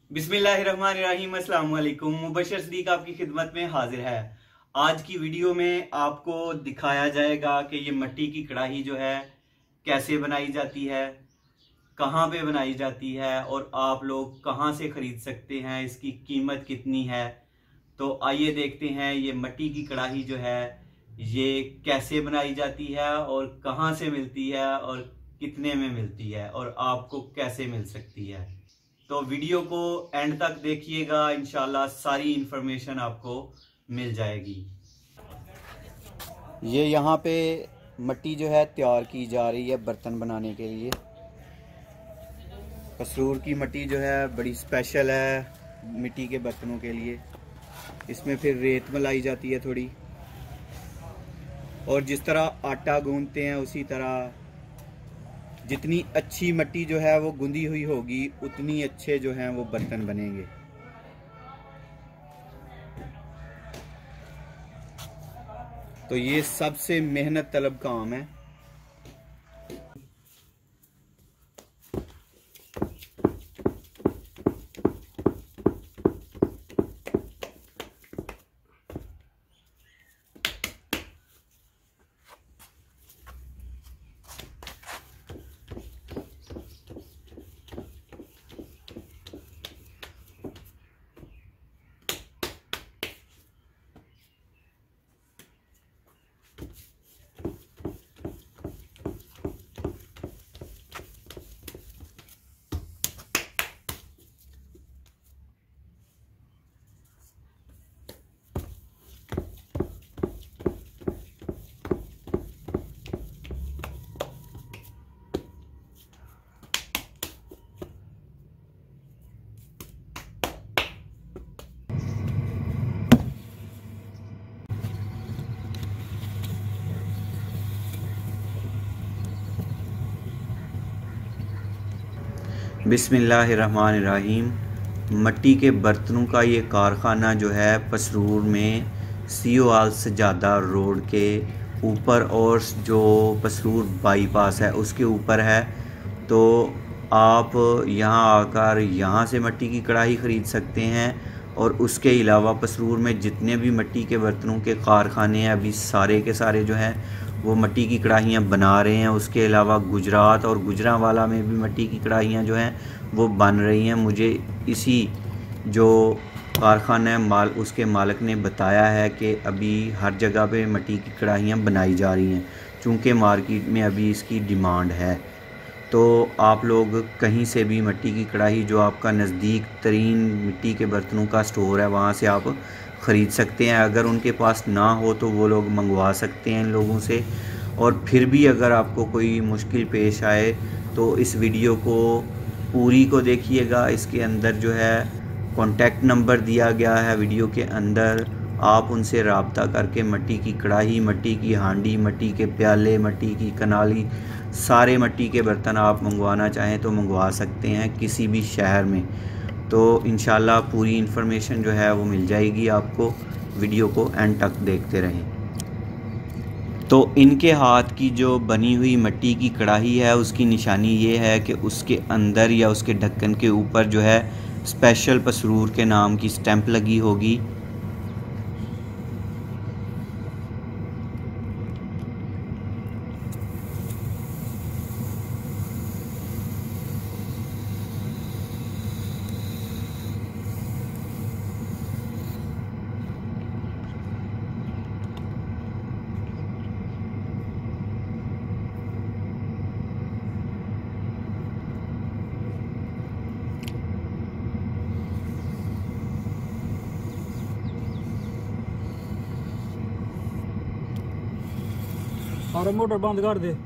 बिस्मिल्लाहिर्रहमानिर्रहीम, अस्सलाम वालेकुम। मुबशर सदीक आपकी खिदमत में हाजिर है। आज की वीडियो में आपको दिखाया जाएगा कि ये मट्टी की कढ़ाई जो है कैसे बनाई जाती है, कहाँ पे बनाई जाती है और आप लोग कहाँ से ख़रीद सकते हैं, इसकी कीमत कितनी है। तो आइए देखते हैं ये मट्टी की कढ़ाई जो है ये कैसे बनाई जाती है और कहाँ से मिलती है और कितने में मिलती है और आपको कैसे मिल सकती है। तो वीडियो को एंड तक देखिएगा, इंशाल्लाह सारी इंफॉर्मेशन आपको मिल जाएगी। ये यहाँ पे मट्टी जो है तैयार की जा रही है बर्तन बनाने के लिए। पसरूर की मट्टी जो है बड़ी स्पेशल है मिट्टी के बर्तनों के लिए। इसमें फिर रेत मिलाई जाती है थोड़ी, और जिस तरह आटा गूंदते हैं उसी तरह जितनी अच्छी मट्टी जो है वो गूंदी हुई होगी उतनी अच्छे जो हैं वो बर्तन बनेंगे। तो ये सबसे मेहनत तलब काम है। बिस्मिल्लाहिर्रहमानिर्रहीम। मट्टी के बर्तनों का ये कारखाना जो है पसरूर में सीओ आल सजादा रोड के ऊपर और जो पसरूर बाईपास है उसके ऊपर है। तो आप यहाँ आकर यहाँ से मट्टी की कढ़ाई ख़रीद सकते हैं। और उसके अलावा पसरूर में जितने भी मट्टी के बर्तनों के कारखाने हैं अभी सारे के सारे जो हैं वो मट्टी की कढ़ाइयाँ बना रहे हैं। उसके अलावा गुजरात और गुजरांवाला में भी मट्टी की कढ़ाइयाँ जो हैं वो बन रही हैं। मुझे इसी जो कारखाना है उसके मालिक ने बताया है कि अभी हर जगह पे मट्टी की कढ़ाइयाँ बनाई जा रही हैं, चूँकि मार्केट में अभी इसकी डिमांड है। तो आप लोग कहीं से भी मट्टी की कढ़ाई जो आपका नज़दीक तरीन मिट्टी के बर्तनों का स्टोर है वहाँ से आप ख़रीद सकते हैं। अगर उनके पास ना हो तो वो लोग मंगवा सकते हैं इन लोगों से। और फिर भी अगर आपको कोई मुश्किल पेश आए तो इस वीडियो को पूरी को देखिएगा। इसके अंदर जो है कॉन्टैक्ट नंबर दिया गया है वीडियो के अंदर। आप उनसे रब्ता करके मट्टी की कढ़ाई, मट्टी की हांडी, मट्टी के प्याले, मट्टी की कनाली, सारे मट्टी के बर्तन आप मंगवाना चाहें तो मंगवा सकते हैं किसी भी शहर में। तो इंशाल्लाह पूरी इन्फॉर्मेशन जो है वो मिल जाएगी आपको। वीडियो को एंड तक देखते रहें। तो इनके हाथ की जो बनी हुई मट्टी की कढ़ाई है उसकी निशानी ये है कि उसके अंदर या उसके ढक्कन के ऊपर जो है स्पेशल पसरूर के नाम की स्टैंप लगी होगी। और मोटर बंद कर दे।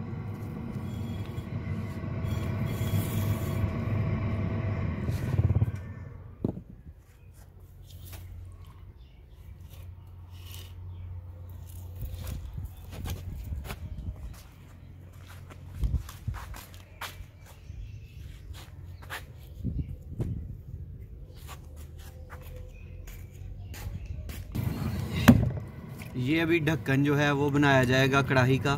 ये अभी ढक्कन जो है वो बनाया जाएगा कढ़ाई का।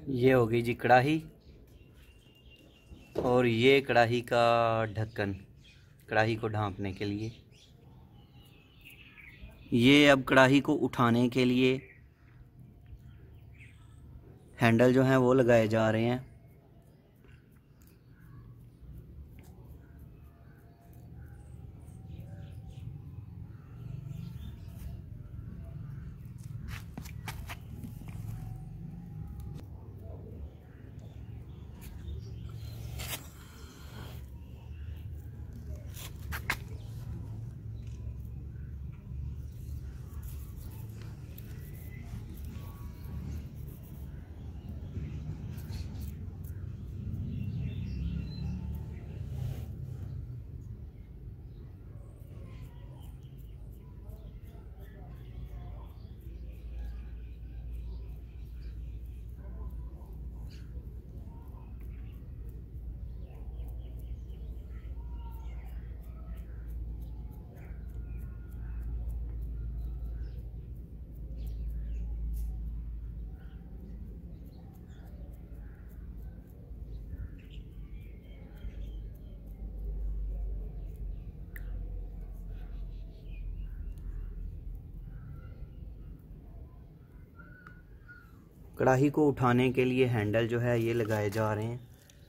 ये हो गई जी कढ़ाई, और ये कढ़ाई का ढक्कन कढ़ाई को ढांपने के लिए। ये अब कढ़ाई को उठाने के लिए हैंडल जो हैं वो लगाए जा रहे हैं। कढ़ाई को उठाने के लिए हैंडल जो है ये लगाए जा रहे हैं।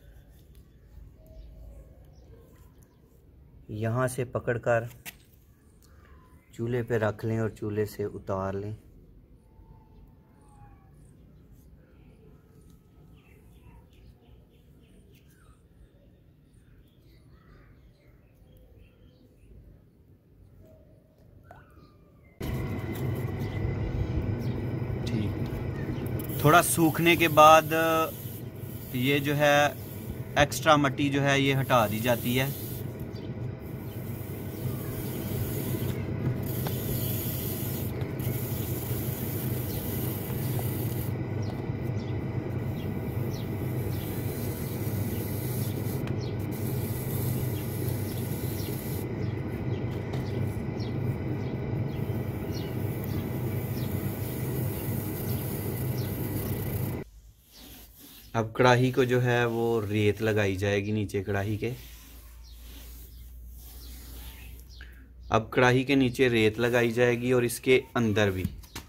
यहाँ से पकड़कर चूल्हे पे रख लें और चूल्हे से उतार लें। थोड़ा सूखने के बाद ये जो है एक्स्ट्रा मट्टी जो है ये हटा दी जाती है। अब कढ़ाई को जो है वो रेत लगाई जाएगी नीचे कढ़ाई के। अब कढ़ाई के नीचे रेत लगाई जाएगी और इसके अंदर भी।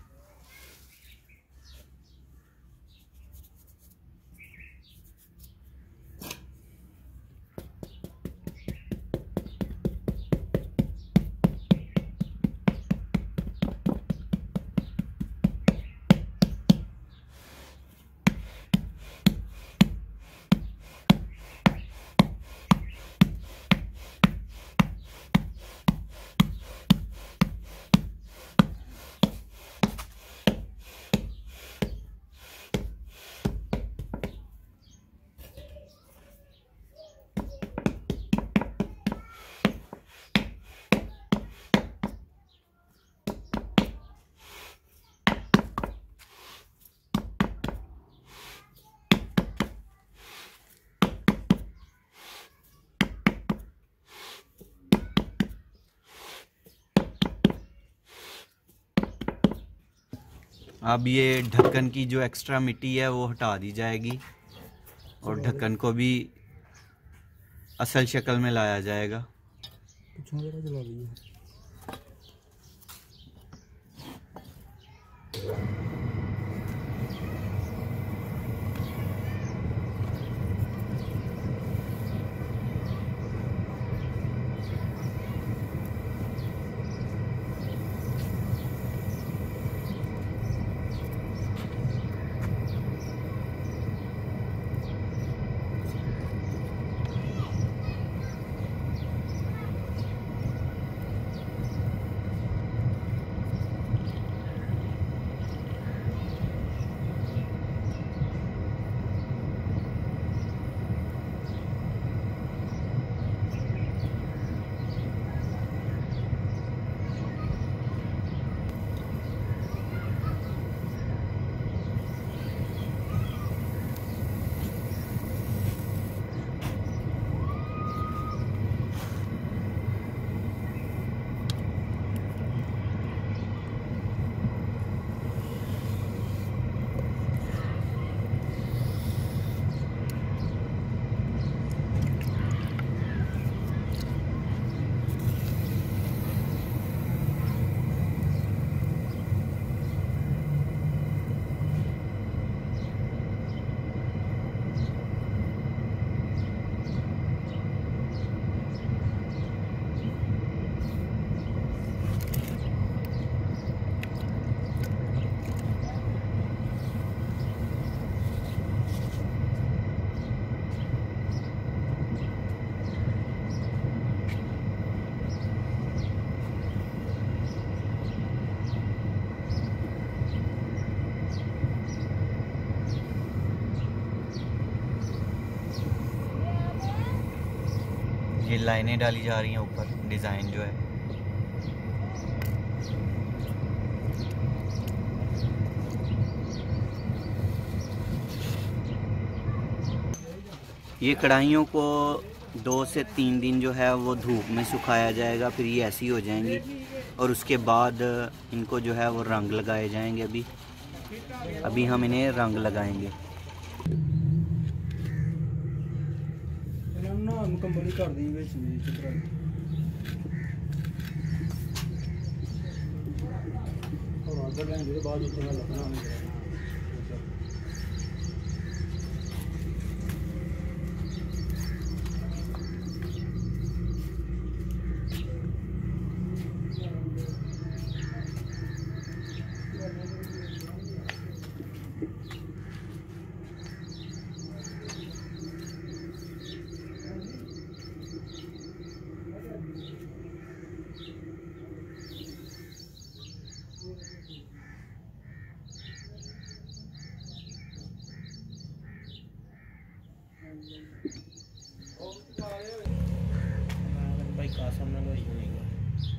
अब ये ढक्कन की जो एक्स्ट्रा मिट्टी है वो हटा दी जाएगी और ढक्कन को भी असल शक्ल में लाया जाएगा। ये लाइनें डाली जा रही हैं ऊपर, डिज़ाइन जो है। ये कढ़ाइयों को 2 से 3 दिन जो है वो धूप में सुखाया जाएगा, फिर ये ऐसी हो जाएंगी और उसके बाद इनको जो है वो रंग लगाए जाएंगे। अभी हम इन्हें रंग लगाएंगे। मुकम्मल कर दी और आगे लेंगे बाद लगना। भाई कासम ना कोई नहीं है।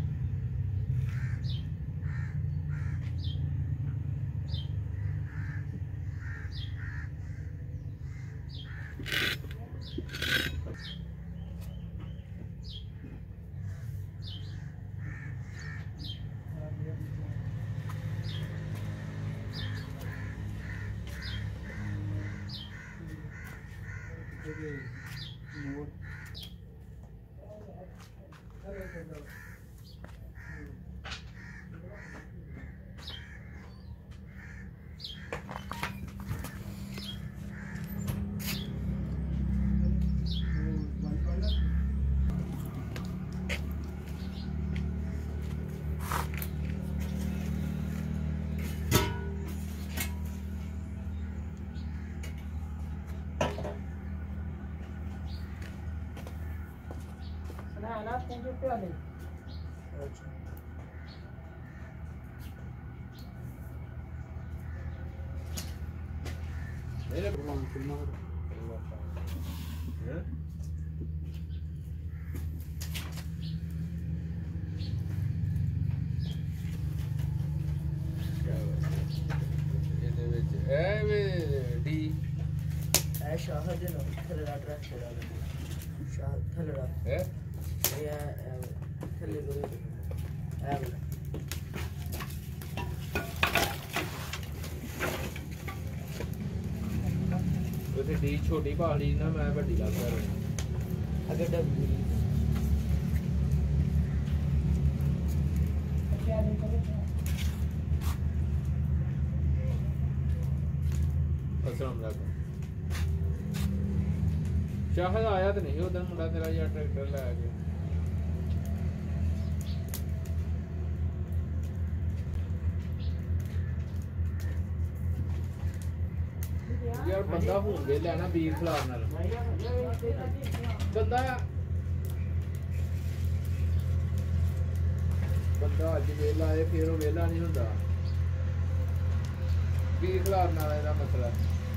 डी छोटी पहाड़ी ना मैं बड़ी लग रहा अगे डब्बी अस्सलाम वालेकुम शाहद आया तो नहीं उधर मुंडा तेरा यार ट्रैक्टर ला गया यार बंदा फोन दे लेना बीर खिलाफ नाल बंदा अज वेला है फिर वो वेला नहीं होता बीर खिलाफ नाल दा मसला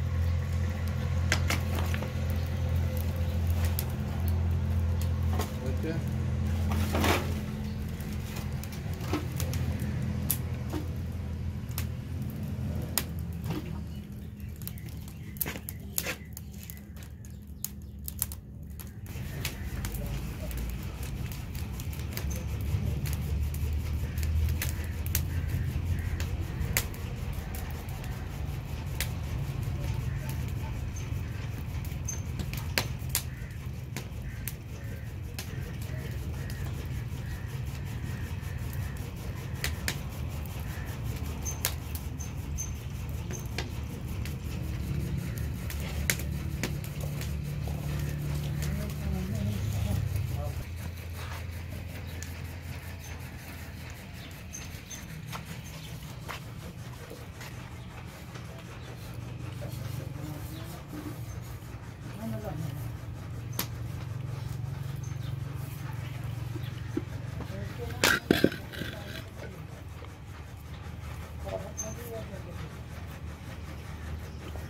अच्छा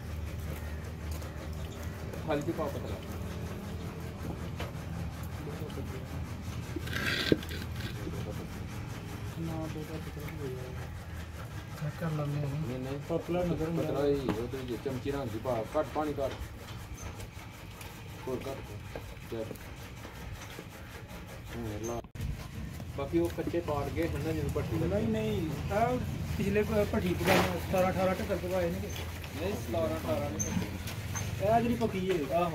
हल्दी पाव पतला कर लेने नहीं पतला नजर पतला ही हो तो ये चमची रंग दी पा कट पानी कर और कट बाकी वो कच्चे पाट गए हैं ना जिन पट्टी नहीं नहीं पिछले भट्ठी को 17-18 टक्कर पकाए ने नहीं 17-18 नहीं ਇਹ ਜਿਹੜੀ ਪੱਕੀ ਹੈ ਆਹੋ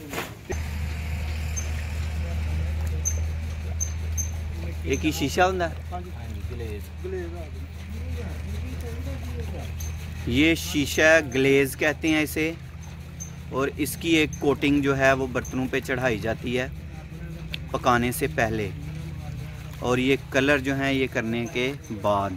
ये की शीशा होता है? ਹਾਂਜੀ ग्लेज ਗਲੇਜ਼ ਆ ये शीशा ग्लेज कहते हैं इसे, और इसकी एक कोटिंग जो है वो बर्तनों पे चढ़ाई जाती है पकाने से पहले, और ये कलर जो है ये करने के बाद।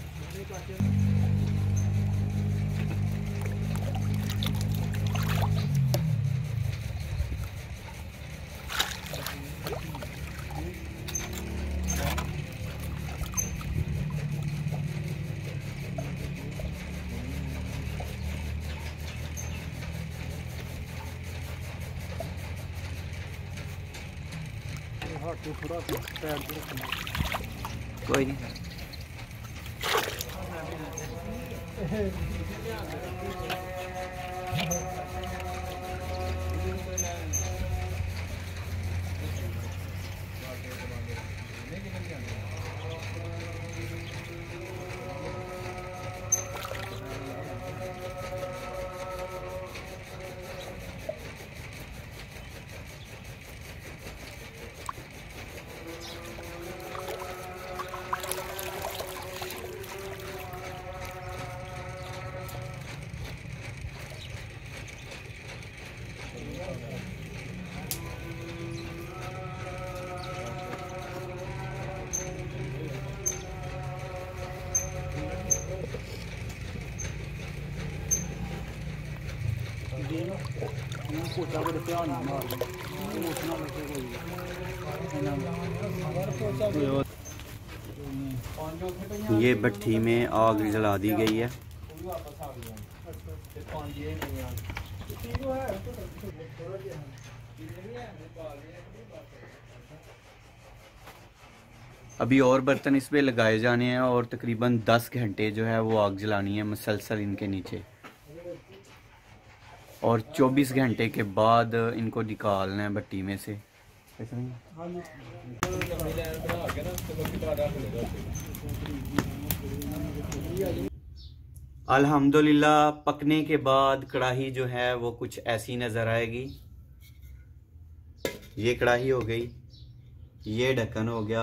ਹੱਥ ਤੋਂ ਥੋੜਾ ਪੈਰ ਤੇ ਰੱਖਣਾ कोई नहीं। ਕੋਟਾ ਬੜੇ ਧਿਆਨ ਨਾਲ ਮਾਰਦੇ ਉਸ ਨਾਲ ਲੱਗੇ ਕੋਈ ये भट्टी में आग जला दी गई है। अभी और बर्तन इस पे लगाए जाने हैं और तकरीबन 10 घंटे जो है वो आग जलानी है मुसलसल इनके नीचे, और 24 घंटे के बाद इनको निकालना है भट्टी में से। अल्हम्दुलिल्लाह पकने के बाद कढ़ाई जो है वो कुछ ऐसी नज़र आएगी। ये कढ़ाई हो गई, ये ढक्कन हो गया,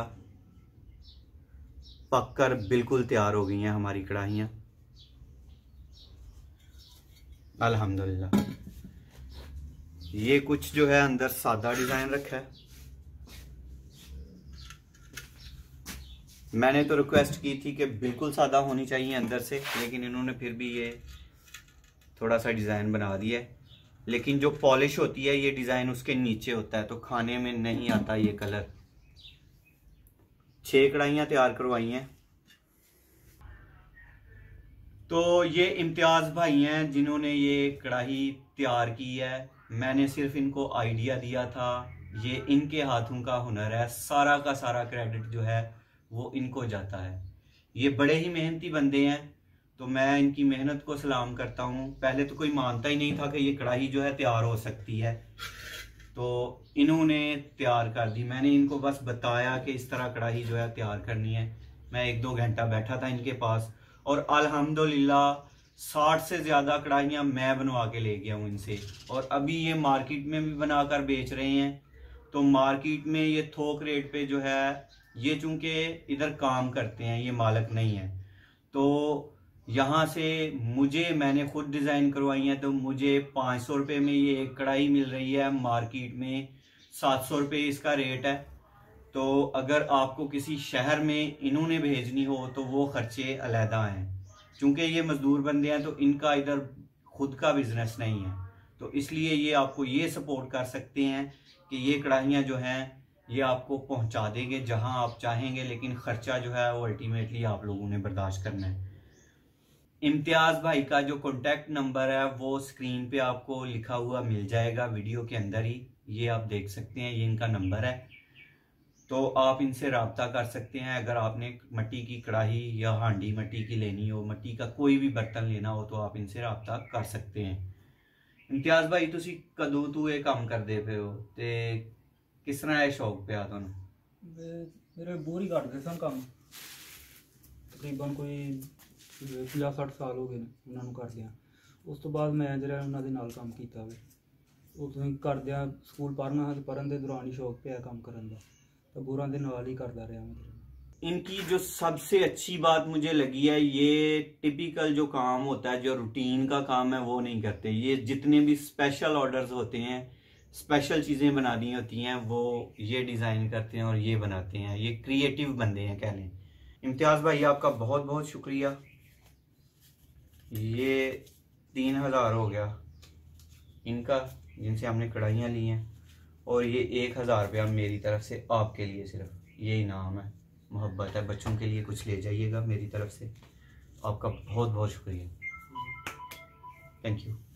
पककर बिल्कुल तैयार हो गई हैं हमारी कढ़ाइयाँ अल्हम्दुलिल्लाह। ये कुछ जो है अंदर सादा डिज़ाइन रखा है। मैंने तो रिक्वेस्ट की थी कि बिल्कुल सादा होनी चाहिए अंदर से, लेकिन इन्होंने फिर भी ये थोड़ा सा डिज़ाइन बना दिया है। लेकिन जो पॉलिश होती है ये डिज़ाइन उसके नीचे होता है, तो खाने में नहीं आता ये कलर। 6 कढ़ाइयाँ तैयार करवाई हैं। तो ये इम्तियाज़ भाई हैं जिन्होंने ये कढ़ाई तैयार की है। मैंने सिर्फ इनको आइडिया दिया था, ये इनके हाथों का हुनर है, सारा का सारा क्रेडिट जो है वो इनको जाता है। ये बड़े ही मेहनती बंदे हैं, तो मैं इनकी मेहनत को सलाम करता हूँ। पहले तो कोई मानता ही नहीं था कि ये कढ़ाई जो है तैयार हो सकती है, तो इन्होंने तैयार कर दी। मैंने इनको बस बताया कि इस तरह कढ़ाई जो है तैयार करनी है। मैं 1-2 घंटा बैठा था इनके पास, और अल्हम्दुलिल्लाह 60 से ज़्यादा कढ़ाइयाँ मैं बनवा के ले गया हूँ इनसे। और अभी ये मार्केट में भी बनाकर बेच रहे हैं। तो मार्केट में ये थोक रेट पे जो है, ये चूँकि इधर काम करते हैं, ये मालिक नहीं है, तो यहाँ से मैंने खुद डिज़ाइन करवाई है, तो मुझे 500 रुपये में ये एक कढ़ाई मिल रही है। मार्केट में 700 रुपये इसका रेट है। तो अगर आपको किसी शहर में इन्होंने भेजनी हो तो वो खर्चे अलहदा हैं। चूँकि ये मज़दूर बंदे हैं, तो इनका इधर खुद का बिज़नेस नहीं है, तो इसलिए ये आपको ये सपोर्ट कर सकते हैं कि ये कढ़ाइयाँ जो हैं ये आपको पहुँचा देंगे जहाँ आप चाहेंगे, लेकिन ख़र्चा जो है वो अल्टीमेटली आप लोगों ने बर्दाश्त करना है। इम्तियाज़ भाई का जो कॉन्टैक्ट नंबर है वो स्क्रीन पे आपको लिखा हुआ मिल जाएगा वीडियो के अंदर ही, ये आप देख सकते हैं, ये इनका नंबर है। तो आप इनसे रब्ता कर सकते हैं। अगर आपने मिट्टी की कढ़ाई या हांडी मिट्टी की लेनी हो, मिट्टी का कोई भी बर्तन लेना हो, तो आप इनसे रब्ता कर सकते हैं। इम्तियाज़ भाई तुसी कदों तू ये काम करदे पे हो ते किस तरह ये शौक पिया तुहानू? मेरे बोर ही करते सन काम, तकरीबन कोई 50-60 साल हो गए ने ਉਹਨਾਂ ਨੂੰ ਕਰਦਿਆਂ। ਉਸ ਤੋਂ ਬਾਅਦ ਮੈਂ ਜਿਹੜਾ ਉਹਨਾਂ ਦੇ ਨਾਲ ਕੰਮ ਕੀਤਾ ਵੇ, ਉਦੋਂ ਕਰਦਿਆਂ ਸਕੂਲ ਪੜ੍ਹਨਾ ਤੇ ਪੜ੍ਹਨ ਦੇ ਦੌਰਾਨ ਹੀ ਸ਼ੌਕ ਪਿਆ ਕੰਮ ਕਰਨ ਦਾ, ਤਾਂ ਬੋਰਾਂ ਦੇ ਨਾਲ ਹੀ ਕਰਦਾ ਰਿਹਾ ਮੈਂ। इनकी जो सबसे अच्छी बात मुझे लगी है, ये टिपिकल जो काम होता है, जो रूटीन का काम है, वो नहीं करते। ये जितने भी स्पेशल ऑर्डर्स होते हैं, स्पेशल चीज़ें बनानी होती हैं, वो ये डिज़ाइन करते हैं और ये बनाते हैं। ये क्रिएटिव बंदे हैं कह लें। इम्तियाज़ भाई आपका बहुत बहुत शुक्रिया। ये 3000 हो गया इनका, जिनसे हमने कढ़ाइयाँ ली हैं, और ये 1000 रुपया मेरी तरफ से आपके लिए, सिर्फ ये इनाम है, मोहब्बत है। बच्चों के लिए कुछ ले जाइएगा मेरी तरफ से। आपका बहुत बहुत शुक्रिया। Thank you.